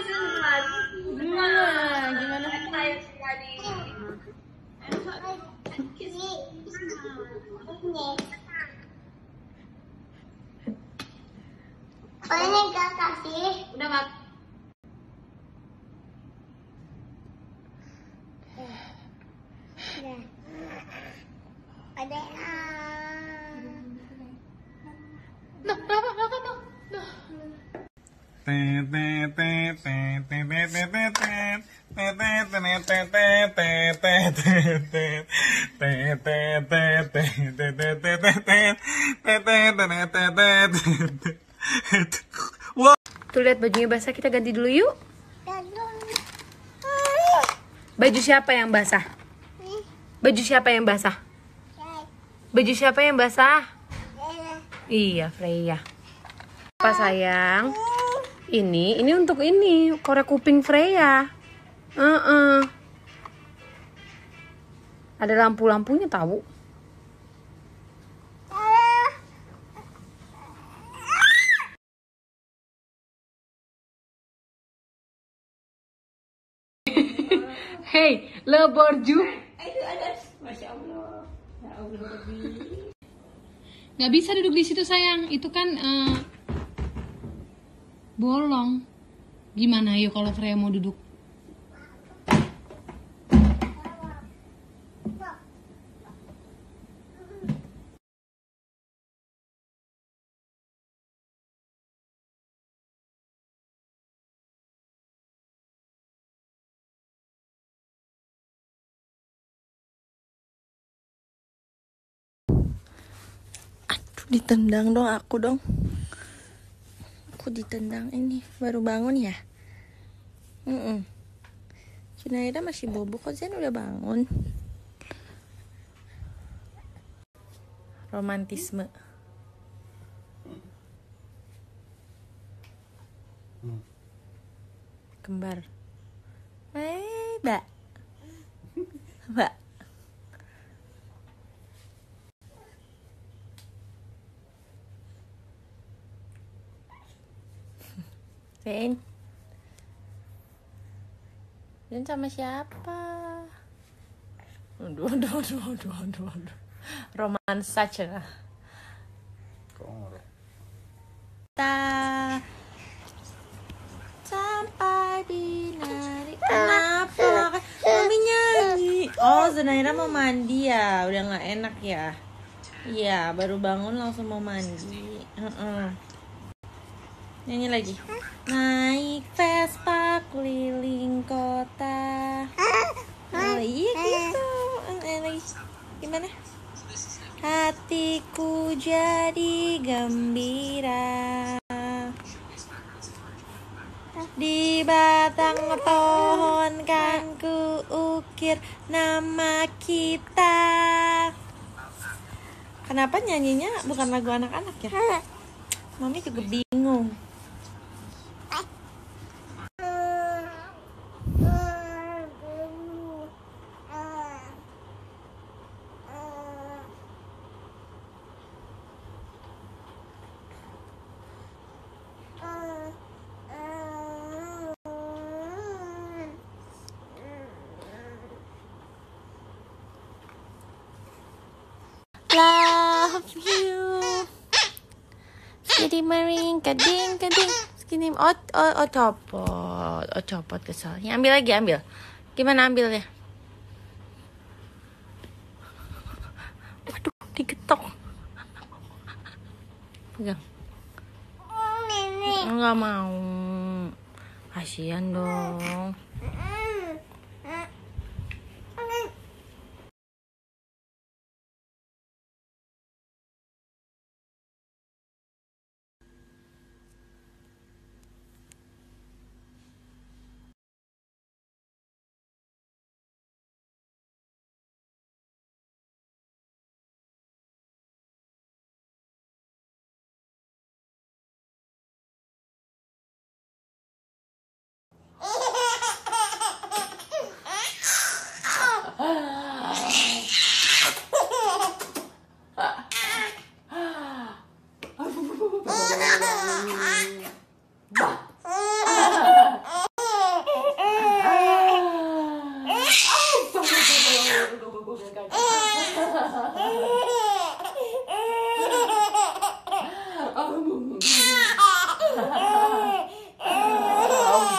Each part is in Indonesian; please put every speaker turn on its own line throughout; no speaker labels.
Gimana?
Ini gak kasih.
Udah nggak?
Ada
Tuh lihat bajunya basah, kita ganti dulu yuk. Baju siapa yang basah? Baju siapa yang basah? Baju siapa yang basah? Iya, Freya. Apa sayang? Ini untuk ini korek kuping Freya. Ada lampu-lampunya tahu. Hei, le borju.
Masya Allah. Ya Allah.
Nggak bisa duduk di situ sayang, itu kan bolong. Gimana yuk kalau Freya mau duduk?
Ditendang dong aku dong. Aku ditendang ini. Baru bangun ya. Junaida masih bobo kok. Zen udah bangun. Romantisme. Kembar. Mbak. Mbak. Zen sama siapa? Aduh. Romansa cerah. Kita sampai di nari. Kenapa? Mami nyanyi. Oh, Zenaira mau mandi ya. Udah nggak enak ya. Iya, baru bangun langsung mau mandi. Nyanyi lagi. Naik Vespa keliling kota. Iya gitu. Lagi. Gimana? Hatiku jadi gembira. Di batang pohon kan ku ukir nama kita. Kenapa nyanyinya bukan lagu anak-anak ya? Mami juga bingung. Love you. Jadi mering kading. Segini copot kesel. Ya, ambil lagi. Gimana ambilnya? Waduh, digetok. Pegang. Enggak mau. Kasihan dong.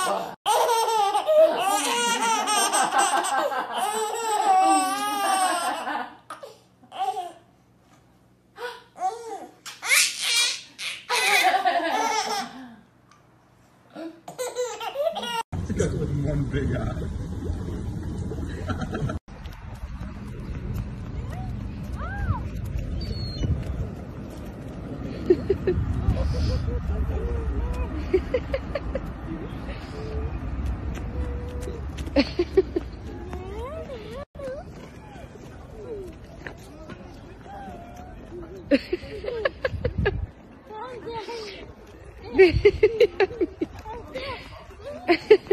Hehehe